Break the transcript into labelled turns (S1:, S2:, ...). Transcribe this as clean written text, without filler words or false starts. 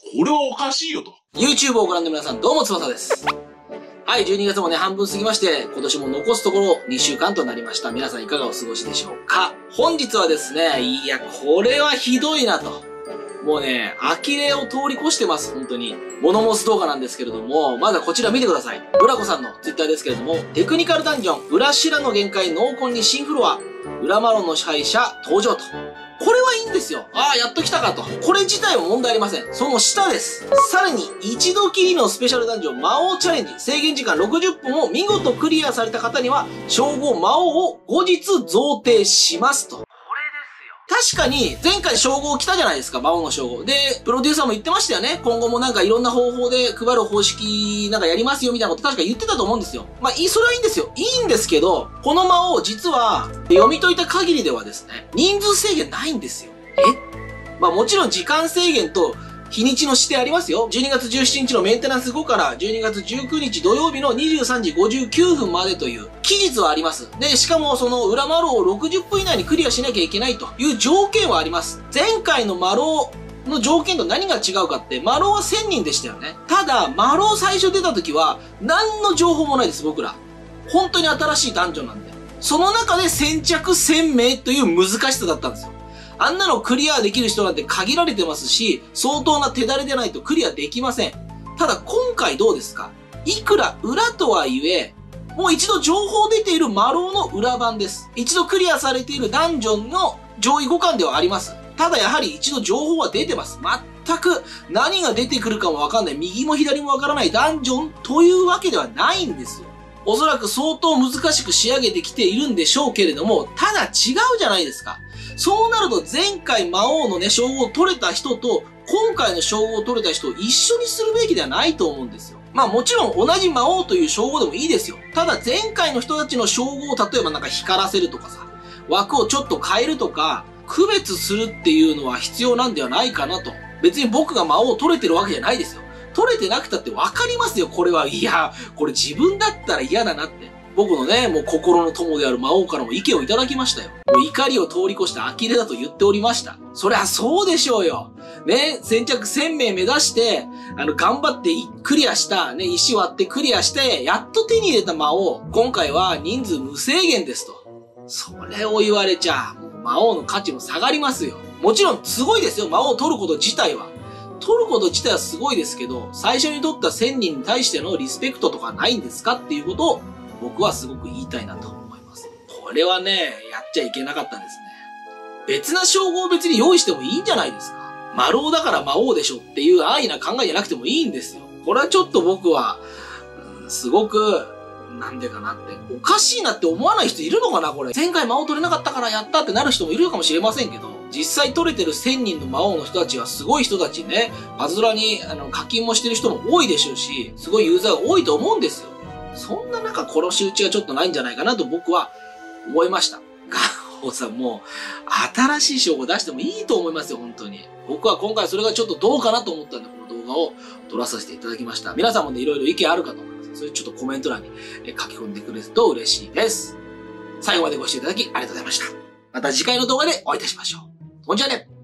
S1: これはおかしいよと。
S2: YouTube をご覧の皆さん、どうも翼です。はい、12月もね、半分過ぎまして、今年も残すところ2週間となりました。皆さんいかがお過ごしでしょうか？本日はですね、いや、これはひどいなと。もうね、呆れを通り越してます、本当に。物申す動画なんですけれども、まずはこちら見てください。ブラコさんの Twitter ですけれども、テクニカルダンジョン、裏白の限界濃厚に新フロア、裏マロンの支配者登場と。これはいいんですよ。ああ、やっと来たかと。これ自体は問題ありません。その下です。さらに、一度きりのスペシャルダンジョン魔王チャレンジ、制限時間60分を見事クリアされた方には、称号魔王を後日贈呈しますと。確かに、前回称号来たじゃないですか、魔王の称号。で、プロデューサーも言ってましたよね。今後もなんかいろんな方法で配る方式なんかやりますよみたいなこと確か言ってたと思うんですよ。まあ、それはいいんですよ。いいんですけど、この魔王実は、読み解いた限りではですね、人数制限ないんですよ。まあもちろん時間制限と、日にちの指定ありますよ。12月17日のメンテナンス後から12月19日土曜日の23時59分までという期日はあります。で、しかもその裏マロを60分以内にクリアしなきゃいけないという条件はあります。前回のマロの条件と何が違うかって、マロは1000人でしたよね。ただ、マロ最初出た時は何の情報もないです、僕ら。本当に新しいダンジョンなんで。その中で先着1000名という難しさだったんですよ。あんなのクリアできる人なんて限られてますし、相当な手だれでないとクリアできません。ただ今回どうですか？いくら裏とはいえ、もう一度情報出ている魔狼の裏版です。一度クリアされているダンジョンの上位互換ではあります。ただやはり一度情報は出てます。全く何が出てくるかもわかんない、右も左もわからないダンジョンというわけではないんですよ。おそらく相当難しく仕上げてきているんでしょうけれども、ただ違うじゃないですか。そうなると前回魔王のね、称号を取れた人と、今回の称号を取れた人を一緒にするべきではないと思うんですよ。まあもちろん同じ魔王という称号でもいいですよ。ただ前回の人たちの称号を例えばなんか光らせるとかさ、枠をちょっと変えるとか、区別するっていうのは必要なんではないかなと。別に僕が魔王を取れてるわけじゃないですよ。取れてなくたってわかりますよ、これは。いや、これ自分だったら嫌だなって。僕のね、もう心の友である魔王からも意見をいただきましたよ。もう怒りを通り越して呆れだと言っておりました。そりゃそうでしょうよ。ね、先着1000名目指して、頑張ってクリアした、ね、石割ってクリアして、やっと手に入れた魔王。今回は人数無制限ですと。それを言われちゃ、もう魔王の価値も下がりますよ。もちろんすごいですよ、魔王を取ること自体は。取ること自体はすごいですけど、最初に取った1000人に対してのリスペクトとかないんですかっていうことを僕はすごく言いたいなと思います。これはね、やっちゃいけなかったんですね。別な称号を別に用意してもいいんじゃないですか。魔狼だから魔王でしょっていう安易な考えじゃなくてもいいんですよ。これはちょっと僕は、すごく、なんでかなって、おかしいなって思わない人いるのかなこれ。前回魔王取れなかったからやったってなる人もいるかもしれませんけど、実際取れてる1000人の魔王の人たちはすごい人たちね、パズドラに課金もしてる人も多いでしょうし、すごいユーザーが多いと思うんですよ。そんな中殺し打ちがちょっとないんじゃないかなと僕は思いました。ガッホーさんも新しい称号出してもいいと思いますよ、本当に。僕は今回それがちょっとどうかなと思ったんで、この動画を撮らさせていただきました。皆さんもね、いろいろ意見あるかと思います。それちょっとコメント欄に書き込んでくれると嬉しいです。最後までご視聴いただきありがとうございました。また次回の動画でお会いいたしましょう。ほんじゃね。